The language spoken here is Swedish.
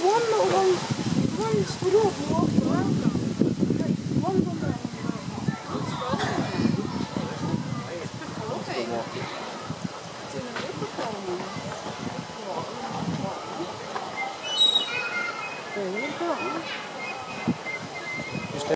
one stood up and walked around. Like, one's on the